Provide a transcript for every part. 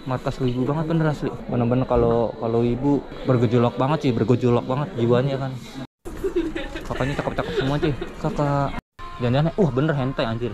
markas wibu banget bener asli. Bener-bener kalau wibu bergejolak banget sih, bergejolak banget jiwanya kan. Kakaknya cakep-cakep semua sih. Kakak jangan-jangan bener hentai anjir.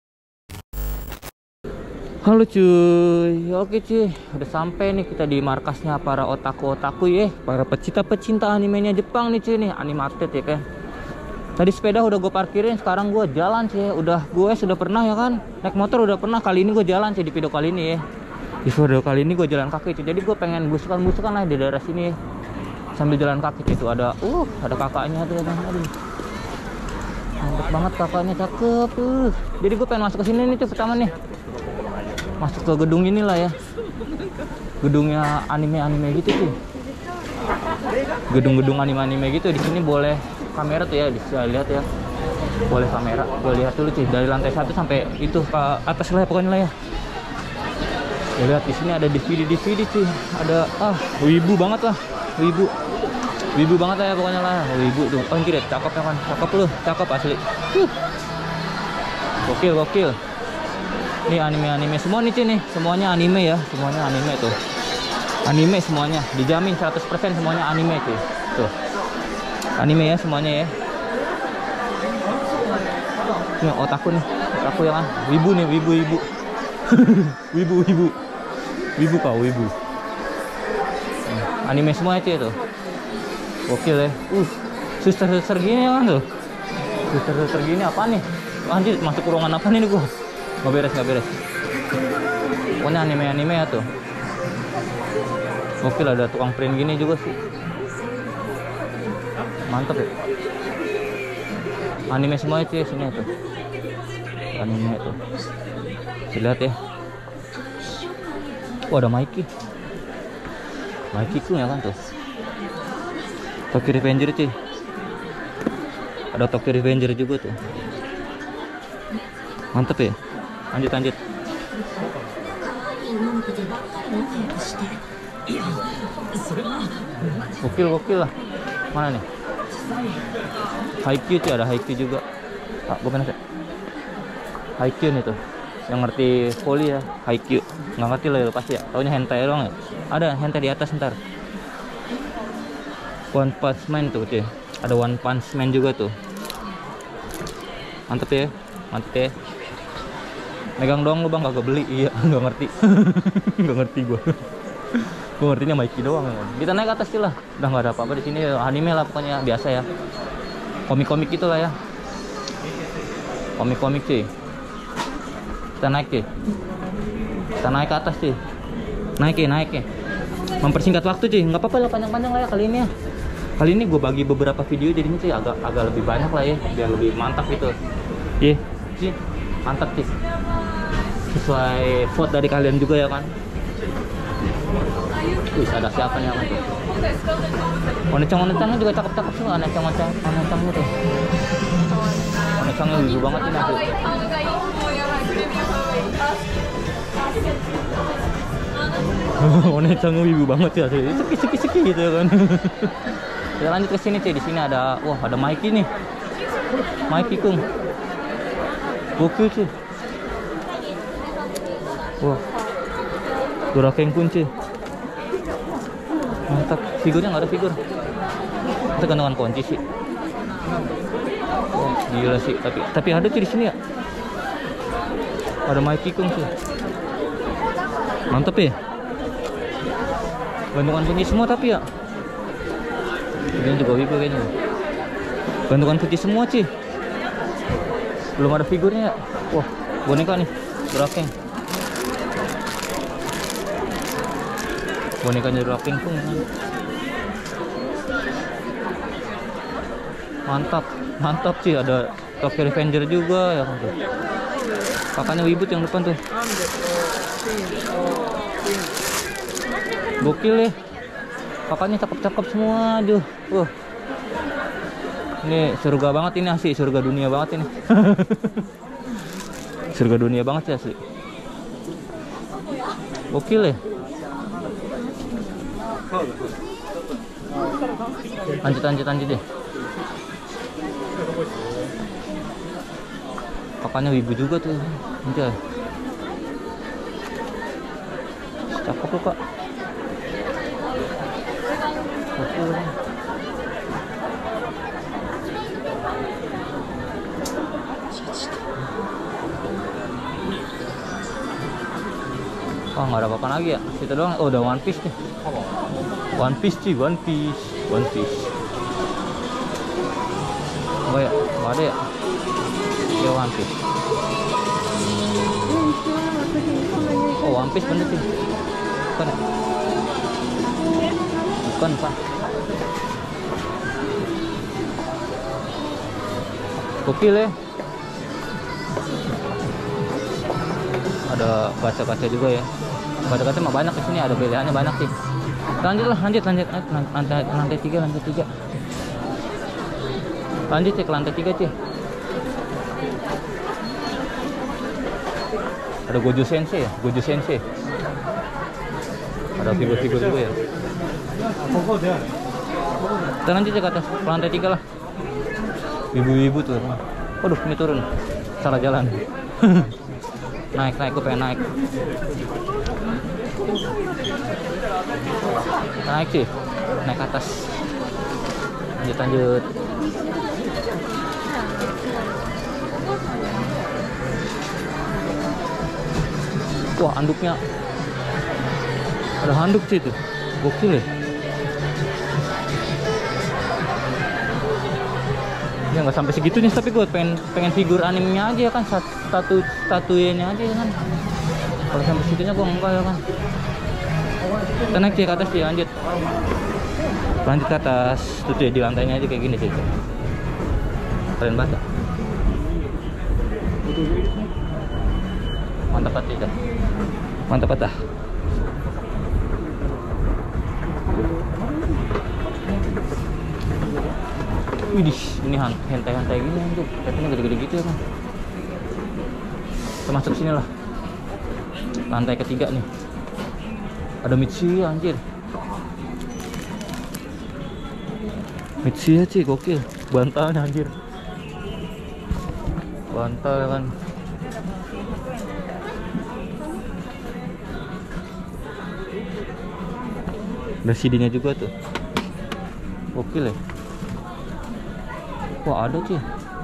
Halo cuy, oke cuy, udah sampai nih kita di markasnya para otaku-otaku ya, para pecinta-pecinta animenya Jepang nih cuy nih, animated ya kan. Tadi sepeda udah gue parkirin, sekarang gue jalan sih. Gue sudah pernah ya kan, naik motor udah pernah, kali ini gue jalan sih di video kali ini ya. Di video kali ini gue jalan kaki cuy, jadi gue pengen busukan lah di daerah sini sambil jalan kaki cuy. Tuh ada kakaknya tuh ya kan, aduh. Mantap banget kakaknya, cakep tuh. Jadi gue pengen masuk ke sini nih cuy pertama nih. Masuk ke gedung inilah ya. Gedungnya anime gitu cuy. Gedung-gedung anime gitu. Di sini boleh kamera tuh ya, bisa lihat ya. Boleh kamera. Gue lihat dulu cuy dari lantai 1 sampai itu ke atas lah ya, pokoknya lah ya. Ya lihat di sini ada DVD cuy. Ada wibu banget lah. Wibu banget lah ya pokoknya lah. Wibu tuh. Oh anjir, cakep ya kan. Cakep lu, cakep asli. Gokil. Nih anime semua nih cuy nih. Semuanya anime ya, semuanya anime tuh. Anime semuanya, dijamin 100% semuanya anime cuy. Tuh. Anime ya semuanya ya. Nih otaku ya kan. Wibu nih, wibu. Wibu kau, wibu. Anime semuanya cuy tuh. Gokil ya. Suster gini ya kan tuh. Suster gini apa nih? Anjir, masuk ruangan apa nih gua? Nggak beres. Pokoknya anime ya tuh. Gokil, ada tukang print gini juga sih. Mantep ya. Anime semuanya cuy sini tuh. Anime tuh. Lihat ya. Ada Mikey ku ya kan tuh. Tokyo Revenger cuy. Ada Tokyo Revenger juga tuh. Mantep ya. Lanjut. Gokil lah. Mana nih? Haikyuu cuy, ada Haikyuu juga. Gue pengen Haikyuu nih tuh. Yang ngerti volley ya, Haikyuu. Nggak ngerti lah ya pasti ya. Taunya hentai doang ya. Ada hentai di atas ntar. One Punch Man tuh cuy. Ada One Punch Man juga tuh. Mantep ya. Megang doang lu bang, kagak beli. Iya, nggak ngerti. Nggak ngerti gua. Gua ngertinya Mikey doang ya. Kita naik atas sih lah. Udah nggak ada apa-apa di sini. Anime lah pokoknya biasa ya. Komik-komik gitu lah ya. Komik-komik sih. Kita naik cuy. Kita naik ke atas cuy. Naik ya. Mempersingkat waktu cuy. Nggak apa-apa lah, panjang-panjang lah ya kali ini ya. Kali ini gue bagi beberapa video jadinya cuy agak lebih banyak lah ya, biar lebih mantap gitu. Iya, sih mantap sih. Sesuai vote dari kalian juga ya kan. Wih, ada siapa nih tuh? Onecang-onecangnya juga cakep-cakep semua. Onecang-onecangnya tuh. Onecangnya wibu banget ini tuh. Onecangnya wibu banget ya. Seki gitu ya kan. Kita lanjut ke sini cuy. Di sini ada Mikey nih. Mikey kung. Gokil cuy. Durakeng kun cuy. Mantap. Figurnya nggak ada figur. Kita gantungan kunci sih. Gila sih. Tapi ada cuy di sini ya. Ada Mikey kung cuy. Mantap ya. Gantungan kunci semua tapi ya. Ini juga wibu kayaknya. Gantungan kunci semua cuy. Belum ada figurnya ya. Wah, boneka nih. Durakeng. Bonekanya Durakeng tuh. Mantap cuy. Ada Tokyo Revenger juga ya kan tuh. Kakaknya wibu yang depan tuh. Gokil ya. Kakaknya cakep-cakep semua, aduh. Ini surga banget ini asli, surga dunia banget ini. Surga dunia banget ya asli. Gokil ya. Lanjut deh. Kakaknya wibu juga tuh. Anjay. Cakep cakep tuh kak. Oh, nggak ada apa-apa lagi ya? Itu doang. Oh, udah One Piece nih. One Piece sih, One Piece. Oh ya, nggak ada ya? Ya One Piece. Oh, One Piece bener sih. Bukan ya? Bukan, Pak. Gokil ya. Ada kaca-kaca juga ya. Kaca-kaca mah banyak di sini, ada pilihannya banyak sih. Lanjut. Lantai 3. Lanjut cek lantai 3 cek. Ada Gojo Sensei ya, Ada figur-figur juga ya. Kita lanjut cek ke atas, ke lantai 3 lah. Ibu-ibu tuh. Waduh, ini turun. Salah jalan. naik, gue pengen naik. Naik sih, naik ke atas. Lanjut. Wah, handuknya. Ada handuk sih itu. Gokil ya. Ya nggak sampai segitunya, tapi gue pengen figur animenya aja kan, statuenya aja kan. Kalau sampai segitunya gue enggak ya kan. Kita naik ke atas sih, lanjut ke atas. Tuh deh, di lantainya aja kayak gini sih. Keren banget. Mantap banget. Widih, ini hentai gini anjir. Katanya gede-gede gitu ya kan. Kita masuk sini lah. Lantai ketiga nih. Ada Mitsuya anjir. Mitsuya sih gokil. Bantalnya anjir. Bantal kan. Ada CD-nya juga tuh. Gokil ya. Wah, ada sih.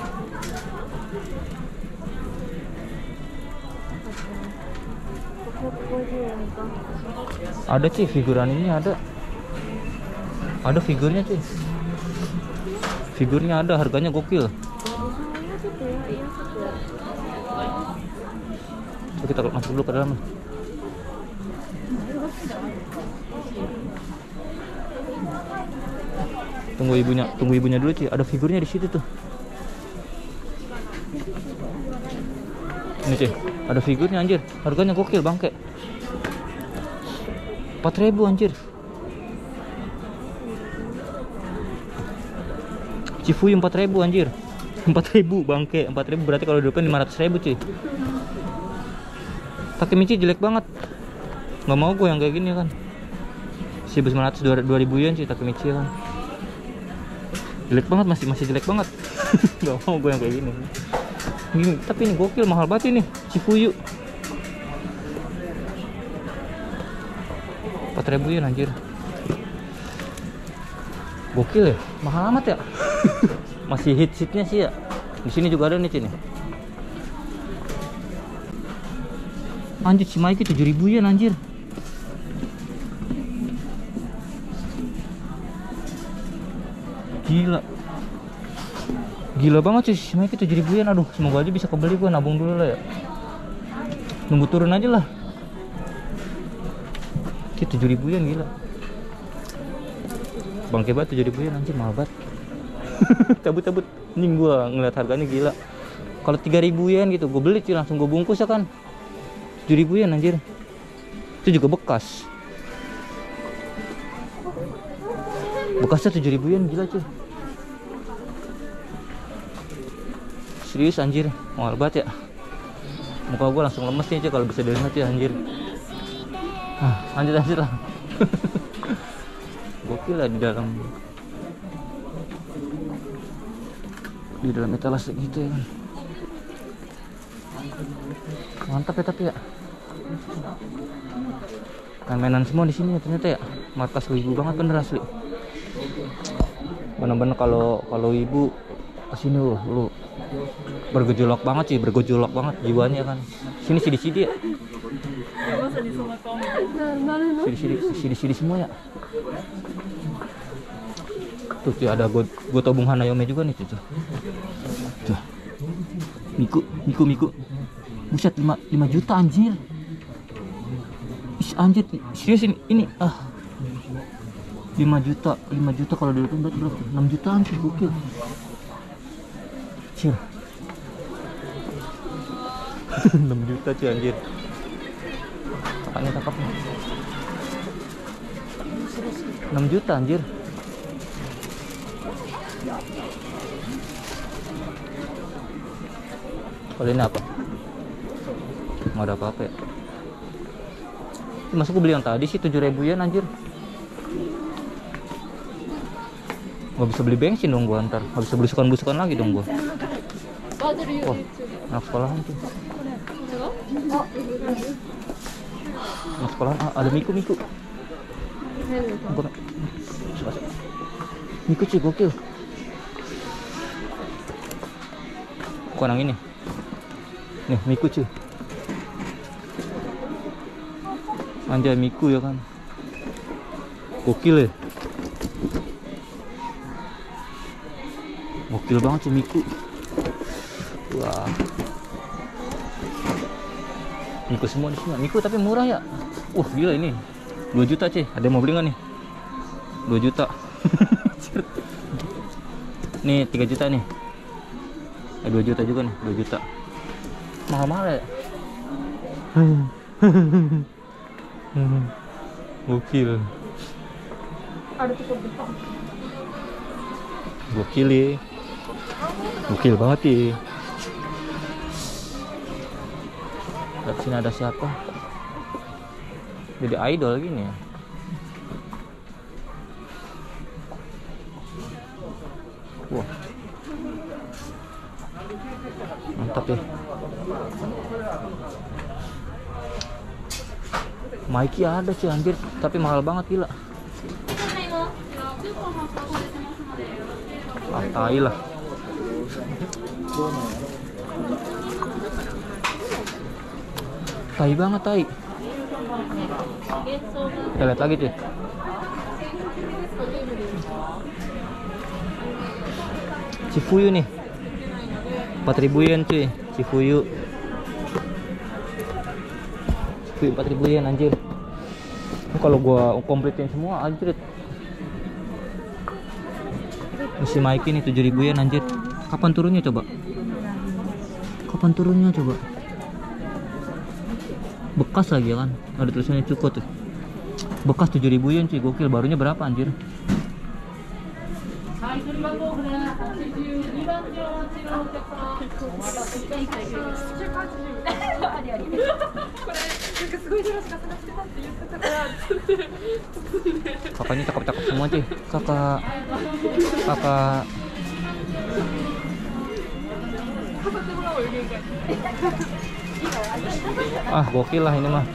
Ada sih figuran ini ada. Ada figurnya sih. Figurnya ada, harganya gokil. Coba kita masuk dulu ke dalam. Tunggu ibunya dulu sih. Ada figurnya di situ tuh. Ini sih, ada figurnya anjir. Harganya gokil bangke. 4.000 anjir. Chifuyu 4.000 anjir. 4.000 bangke. 4.000 berarti kalau di depan 500.000 cuy. Takemichi jelek banget. Nggak mau gue yang kayak gini kan. 1.900 2.000 yen sih Takemichi kan. Jelek banget, masih jelek banget. Gak mau gue yang kayak gini. Tapi ini gokil, mahal banget ini Chifuyu. 4.000 yen anjir. Gokil ya, mahal amat ya. Masih hit-hitnya sih ya. Di sini juga ada nih sini. Anjir, si Mikey 7.000 yen anjir. Gila banget sih, si Mikey 7.000 yen. Aduh, semoga aja bisa kebeli, gua nabung dulu lah ya. Nunggu turun aja lah. 7.000 yen gila. Bangke banget 7.000 yen anjir, mahal banget. Cabut. Anjing gua ngeliat harganya gila. Kalau 3.000 yen gitu gua beli sih, langsung gua bungkus ya kan. 7.000 yen anjir. Itu juga bekas. Bekasnya 7.000 yen gila cuy. Serius anjir, mahal banget ya. Muka gua langsung lemes nih cuy kalau bisa dilihat cuy anjir. Lanjut lah. Gokil lah di dalam etalase gitu ya kan. Mantap ya tapi ya. mainan semua di sini ternyata ya. Markas wibu banget bener asli. Bener-bener kalau ibu kesini lu bergejolak banget sih, bergejolak banget jiwanya kan. Sini sidi-sidi ya. Sidi-sidi semua ya. Tuh ada Gotobung Hanayome juga nih tuh. Tuh. Miku. Buset 5 juta anjir. Anjir, serius ini 5 juta kalau dihitung berarti berapa? 6 jutaan sih, gokil. Cil. 6 juta cuy anjir. Kakaknya cakep nih. 6 juta anjir. Kalau ini apa? Nggak ada apa-apa ya. Masa gue beli yang tadi sih 7.000 yen anjir. Gak bisa beli bensin dong gua ntar. Gak bisa belusukan lagi dong gua. Wah, anak sekolahan tuh. Anak sekolahan ada Miku. Miku cuy gokil. Kok yang ini? Nih Miku cuy. Anjay Miku ya kan. Gokil ya. Gokil banget sih Miku. Wah. Miku semua di sini. Miku tapi murah ya. Gila ini. 2 juta cuy. Ada yang mau beli nggak nih? 2 juta. Nih 3 juta nih. 2 juta juga nih. 2 juta. Mahal-mahal ya. Gokil. Ada cukup besar. Gokil ya. Gokil banget ya. Lihat sini ada siapa? Jadi idol gini ya. Wah. Mantap ya. Mikey ada sih anjir, tapi mahal banget gila. Tai lah. Tai banget tai. Kita lihat lagi cuy. Chifuyu nih 4.000 yen cuy. Chifuyu 4.000 yen anjir. Kalau gua kompletin semua anjir. Misi Mikey nih 7.000 yen anjir. Kapan turunnya coba? Bekas lagi ya kan. Ada tulisannya cukup tuh. Bekas 7.000 yen cuy. Gokil. Barunya berapa anjir? Kakaknya cakep-cakep semua cuy. Kakak gokil lah ini mah.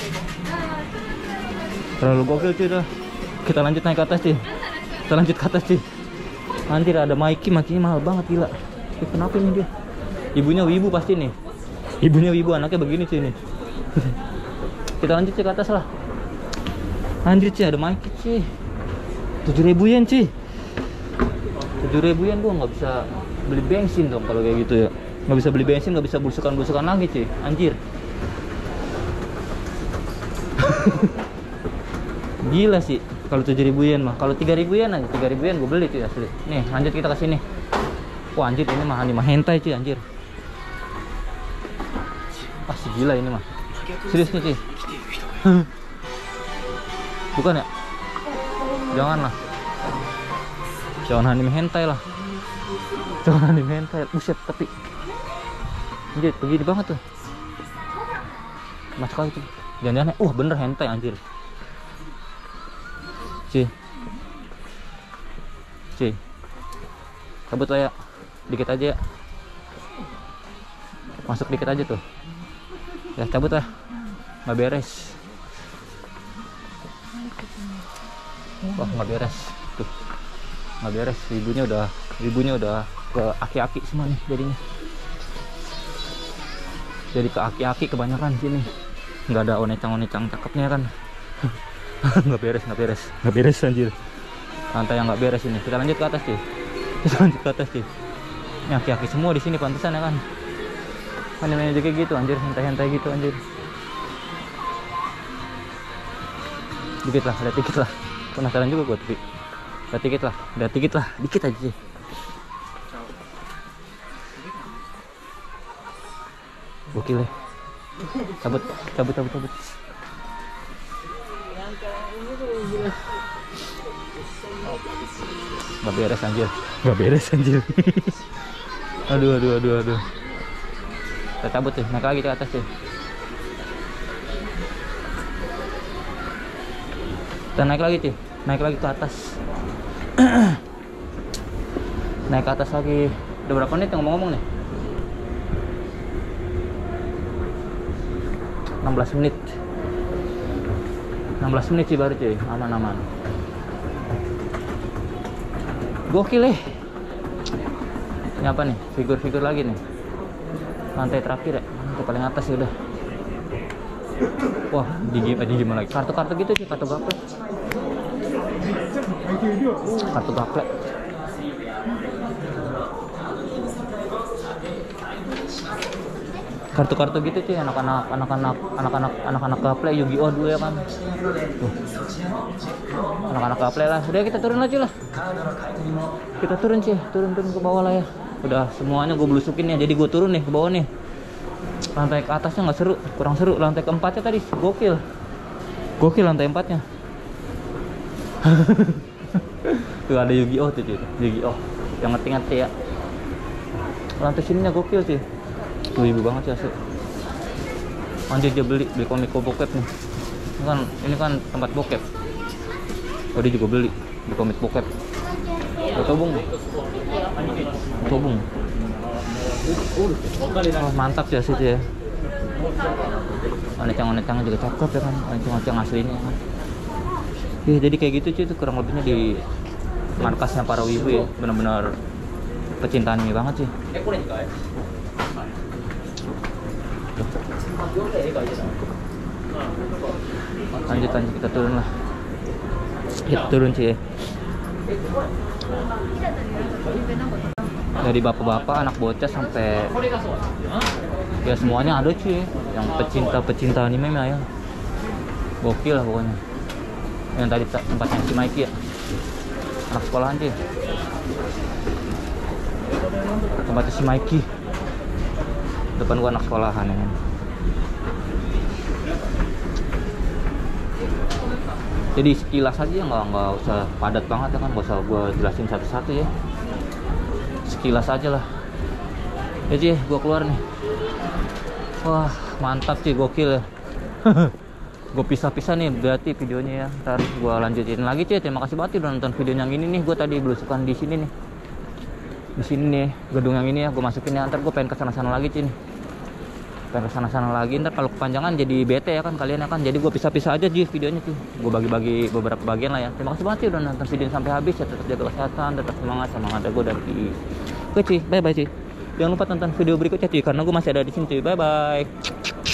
Terlalu gokil cuy dah. Kita lanjut naik ke atas cuy. Anjir ada Mikey-nya mahal banget gila. Kenapa ini dia? Ibunya wibu pasti nih. Ibunya wibu, anaknya begini cuy nih. Kita lanjut cuy ke atas lah. Anjir cuy ada Mikey cuy. 7.000 yen cuy. 7.000 yen gua nggak bisa beli bensin dong kalau kayak gitu ya. Nggak bisa beli bensin, nggak bisa belusukan lagi cuy. Anjir. Gila sih kalau 7.000 yen mah. Kalau 3.000 yen aja, 3.000 yen gue beli cuy asli. Nih lanjut kita ke sini. Wah anjir ini mah anime hentai cuy anjir. Pasti gila ini mah. Serius nih cuy. Bukan ya? Jangan lah. Jangan anime hentai lah. Jangan anime hentai. Buset tapi anjir begini banget tuh. Mas kali tuh. Jangan-jangan bener hentai anjir. Cuy. Cabut lah ya. Dikit aja ya. Masuk dikit aja tuh. Ya cabut lah. Nggak beres. Wah, nggak beres tuh, nggak beres. Ibunya udah ke aki-aki semua nih jadinya. Jadi ke aki-aki kebanyakan sini. Nggak ada onecang-onecang cakepnya kan. nggak beres anjir. Lantai yang nggak beres ini. Kita lanjut ke atas cuy. Ini aki-aki semua di sini pantesan ya kan. Anime juga gitu anjir, hentai-hentai gitu anjir. Dikit lah, ada dikit lah. Penasaran juga gue tapi. Ada dikit lah, dikit aja sih. Gokil ya. Cabut. Gak beres anjir. Aduh. Kita cabut tuh, naik lagi ke atas tuh. Kita naik lagi ke atas. Naik ke atas lagi. Udah berapa menit ngomong-ngomong nih? 16 menit sih baru cuy, aman. Gokil ya. Ini apa nih? Figur lagi nih. Lantai terakhir ya, lantai paling atas ya udah. Wah, digim lagi. Kartu gitu sih, kartu gaplek. Kartu gitu sih, anak-anak gaplek Yu-Gi-Oh dulu ya kan. Anak-anak gaplek lah. Udah kita turun aja lah. Kita turun sih, turun ke bawah lah ya. Udah semuanya gue belusukin ya, jadi gue turun nih ke bawah nih. Lantai ke atasnya nggak seru, kurang seru. Lantai keempatnya tadi gokil lantai 4-nya. Tuh ada Yu-Gi-Oh tuh cuy, Yu-Gi-Oh yang ngerti ya. Lantai sininya gokil sih. Tuh ibu banget sih asli. Anjir dia beli komik bokep nih. Ini kan tempat bokep. Oh dia juga beli komik bokep. Tobung. Oh, mantap sih asli ya. Onecang-onecangnya juga cakep ya kan, onecang aslinya kan. Ya, jadi kayak gitu cuy, itu kurang lebihnya di markasnya para wibu ya. Benar-benar pecinta anime banget sih. Lanjut kita turun lah. Kita turun sih ya. Dari bapak-bapak, anak bocah sampai ya semuanya ada cuy, yang pecinta anime ya. Gokil lah pokoknya. Yang tadi tempatnya si Mikey ya, anak sekolahan cuy. Tempatnya si Mikey. Depan gua anak sekolahan ya. Jadi sekilas aja nggak usah padat banget ya kan, nggak usah gua jelasin satu-satu ya. Sekilas aja lah. Jadi gua keluar nih. Wah mantap sih, gokil ya. Gue pisah-pisah nih berarti videonya ya. Ntar gue lanjutin lagi cuy. Terima kasih banget udah nonton video yang ini nih. Gue tadi belusukan di sini nih. Di sini nih gedung yang ini ya. Gue masukin ya. Ntar gue pengen kesana-sana lagi cuy. Pengen kesana-sana lagi. Ntar kalau kepanjangan jadi bete ya kan kalian ya kan. Jadi gue pisah-pisah aja cuy videonya cuy. Gue bagi-bagi beberapa bagian lah ya. Terima kasih banget udah nonton video sampai habis ya. Tetap jaga kesehatan, tetap semangat ada gue dari. Oke cuy, bye bye cuy. Jangan lupa tonton video berikutnya cuy, karena gue masih ada di sini cuy. Bye bye.